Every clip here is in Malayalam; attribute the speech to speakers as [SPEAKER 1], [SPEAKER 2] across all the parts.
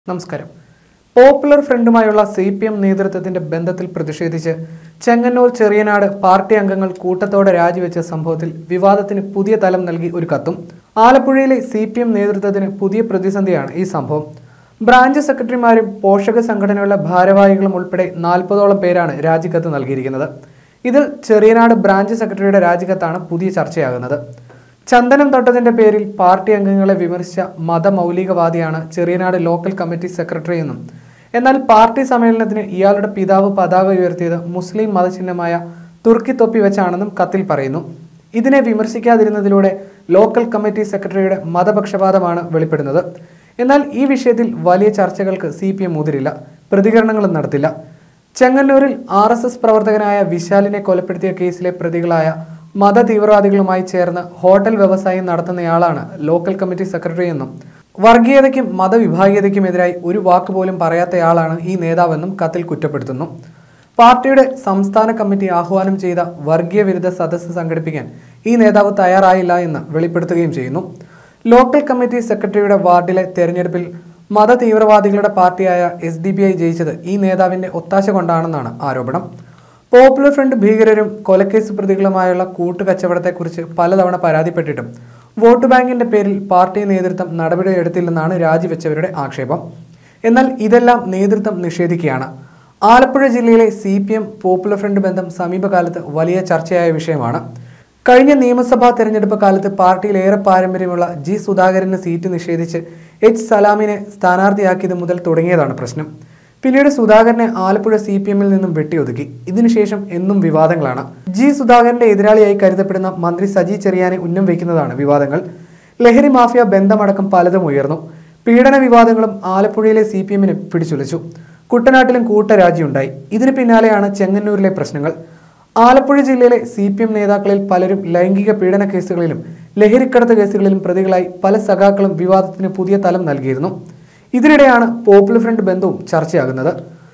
[SPEAKER 1] നമസ്കാരം. പോപ്പുലർ ഫ്രണ്ടുമായുള്ള CPM നേതൃത്വത്തിന്റെ ബന്ധത്തിൽ പ്രതിഷേധിച്ച് ചെങ്ങന്നൂർ ചെറിയനാട് പാർട്ടി അംഗങ്ങൾ കൂട്ടത്തോടെ രാജിവെച്ച സംഭവത്തിൽ വിവാദത്തിന് പുതിയ തലം നൽകി ഒരു കത്തും. ആലപ്പുഴയിലെ CPM നേതൃത്വത്തിന് പുതിയ പ്രതിസന്ധിയാണ് ഈ സംഭവം. ബ്രാഞ്ച് സെക്രട്ടറിമാരും പോഷക സംഘടനകളുടെ ഭാരവാഹികളും ഉൾപ്പെടെ 40ഓളം പേരാണ് രാജിക്കത്ത് നൽകിയിരിക്കുന്നത്. ഇതിൽ ചെറിയനാട് ബ്രാഞ്ച് സെക്രട്ടറിയുടെ രാജിക്കത്താണ് പുതിയ ചർച്ചയാകുന്നത്. ചന്ദനം തൊട്ടതിന്റെ പേരിൽ പാർട്ടി അംഗങ്ങളെ വിമർശിച്ച മതമൗലികവാദിയാണ് ചെറിയനാട് ലോക്കൽ കമ്മിറ്റി സെക്രട്ടറി എന്നും, എന്നാൽ പാർട്ടി സമ്മേളനത്തിന് ഇയാളുടെ പിതാവ് പതാക ഉയർത്തിയത് മുസ്ലിം മതചിഹ്നമായ തുർക്കി തൊപ്പി വെച്ചാണെന്നും കത്തിൽ പറയുന്നു. ഇതിനെ വിമർശിക്കാതിരുന്നതിലൂടെ ലോക്കൽ കമ്മിറ്റി സെക്രട്ടറിയുടെ മതപക്ഷപാതമാണ് വെളിപ്പെടുന്നത്. എന്നാൽ ഈ വിഷയത്തിൽ വലിയ ചർച്ചകൾക്ക് CPM മുതിരില്ല, പ്രതികരണങ്ങളും നടത്തില്ല. ചെങ്ങന്നൂരിൽ RSS പ്രവർത്തകനായ വിശാലിനെ കൊലപ്പെടുത്തിയ കേസിലെ പ്രതികളായ മത തീവ്രവാദികളുമായി ചേർന്ന് ഹോട്ടൽ വ്യവസായം നടത്തുന്നയാളാണ് ലോക്കൽ കമ്മിറ്റി സെക്രട്ടറി എന്നും, വർഗീയതയ്ക്കും മതവിഭാഗീയതയ്ക്കുമെതിരായി ഒരു വാക്ക് പോലും പറയാത്തയാളാണ് ഈ നേതാവെന്നും കത്തിൽ കുറ്റപ്പെടുത്തുന്നു. പാർട്ടിയുടെ സംസ്ഥാന കമ്മിറ്റി ആഹ്വാനം ചെയ്ത വർഗീയ വിരുദ്ധ സദസ്സ് സംഘടിപ്പിക്കാൻ ഈ നേതാവ് തയ്യാറായില്ല എന്ന് വെളിപ്പെടുത്തുകയും ചെയ്യുന്നു. ലോക്കൽ കമ്മിറ്റി സെക്രട്ടറിയുടെ വാർഡിലെ തെരഞ്ഞെടുപ്പിൽ മത തീവ്രവാദികളുടെ പാർട്ടിയായ SDPI ജയിച്ചത് ഈ നേതാവിന്റെ ഒത്താശ കൊണ്ടാണെന്നാണ് ആരോപണം. പോപ്പുലർ ഫ്രണ്ട് ഭീകരരും കൊലക്കേസ് പ്രതികളുമായുള്ള കൂട്ടുകച്ചവടത്തെക്കുറിച്ച് പലതവണ പരാതിപ്പെട്ടിട്ടും വോട്ട് ബാങ്കിന്റെ പേരിൽ പാർട്ടി നേതൃത്വം നടപടിയെടുത്തില്ലെന്നാണ് രാജിവെച്ചവരുടെ ആക്ഷേപം. എന്നാൽ ഇതെല്ലാം നേതൃത്വം നിഷേധിക്കുകയാണ്. ആലപ്പുഴ ജില്ലയിലെ CPM പോപ്പുലർ ഫ്രണ്ട് ബന്ധം സമീപകാലത്ത് വലിയ ചർച്ചയായ വിഷയമാണ്. കഴിഞ്ഞ നിയമസഭാ തെരഞ്ഞെടുപ്പ് കാലത്ത് പാർട്ടിയിൽ ഏറെ പാരമ്പര്യമുള്ള G സുധാകരന് സീറ്റ് നിഷേധിച്ച് H സലാമിനെ സ്ഥാനാർത്ഥിയാക്കിയത് മുതൽ തുടങ്ങിയതാണ് പ്രശ്നം. പിന്നീട് സുധാകരനെ ആലപ്പുഴ CPMൽ നിന്നും വെട്ടിയൊതുക്കി. ഇതിനുശേഷം എന്നും വിവാദങ്ങളാണ്. G സുധാകരന്റെ എതിരാളിയായി കരുതപ്പെടുന്ന മന്ത്രി സജി ചെറിയാനെ ഉന്നം വയ്ക്കുന്നതാണ് വിവാദങ്ങൾ. ലഹരി മാഫിയ ബന്ധമടക്കം പലതും ഉയർന്നു. പീഡന വിവാദങ്ങളും ആലപ്പുഴയിലെ CPMനെ പിടിച്ചുലച്ചു. കുട്ടനാട്ടിലും കൂട്ടരാജിയുണ്ടായി. ഇതിന് പിന്നാലെയാണ് ചെങ്ങന്നൂരിലെ പ്രശ്നങ്ങൾ. ആലപ്പുഴ ജില്ലയിലെ CPM നേതാക്കളിൽ പലരും ലൈംഗിക പീഡന കേസുകളിലും ലഹരിക്കടത്ത് കേസുകളിലും പ്രതികളായി പല സഖാക്കളും വിവാദത്തിന് പുതിയ തലം നൽകിയിരുന്നു. ഇതിനിടെയാണ് പോപ്പുലർ ഫ്രണ്ട് ബന്ധവും ചർച്ചയാകുന്നത്.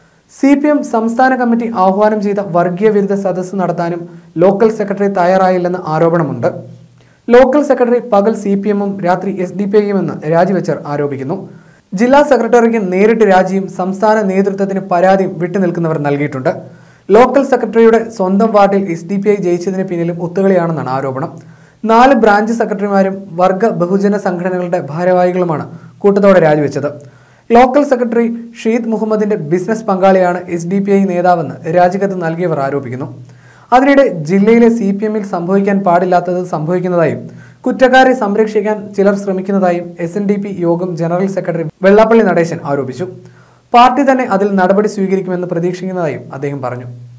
[SPEAKER 1] CPM സംസ്ഥാന കമ്മിറ്റി ആഹ്വാനം ചെയ്ത വർഗീയ വിരുദ്ധ സദസ്സ് നടത്താനും ലോക്കൽ സെക്രട്ടറി തയ്യാറായില്ലെന്ന് ആരോപണമുണ്ട്. ലോക്കൽ സെക്രട്ടറി പകൽ CPMഉം രാത്രി SDPIയുമെന്ന് രാജിവെച്ചർ ആരോപിക്കുന്നു. ജില്ലാ സെക്രട്ടറിക്ക് നേരിട്ട് രാജിയും സംസ്ഥാന നേതൃത്വത്തിന് പരാതിയും വിട്ടുനിൽക്കുന്നവർ നൽകിയിട്ടുണ്ട്. ലോക്കൽ സെക്രട്ടറിയുടെ സ്വന്തം വാർഡിൽ SDPI ജയിച്ചതിന് പിന്നിലും ഒത്തുകളിയാണെന്നാണ് ആരോപണം. 4 ബ്രാഞ്ച് സെക്രട്ടറിമാരും വർഗ ബഹുജന സംഘടനകളുടെ ഭാരവാഹികളുമാണ് കൂട്ടത്തോടെ രാജിവെച്ചത്. ലോക്കൽ സെക്രട്ടറി ഷീദ് മുഹമ്മദിന്റെ ബിസിനസ് പങ്കാളിയാണ് SDPI നേതാവെന്ന് രാജിക്കത്ത് നൽകിയവർ ആരോപിക്കുന്നു. അതിനിടെ ജില്ലയിലെ CPMൽ സംഭവിക്കാൻ പാടില്ലാത്തത് സംഭവിക്കുന്നതായും കുറ്റക്കാരെ സംരക്ഷിക്കാൻ ചിലർ ശ്രമിക്കുന്നതായും SNDP യോഗം ജനറൽ സെക്രട്ടറി വെള്ളാപ്പള്ളി നടേശൻ ആരോപിച്ചു. പാർട്ടി തന്നെ അതിൽ നടപടി സ്വീകരിക്കുമെന്ന് പ്രതീക്ഷിക്കുന്നതായും അദ്ദേഹം പറഞ്ഞു.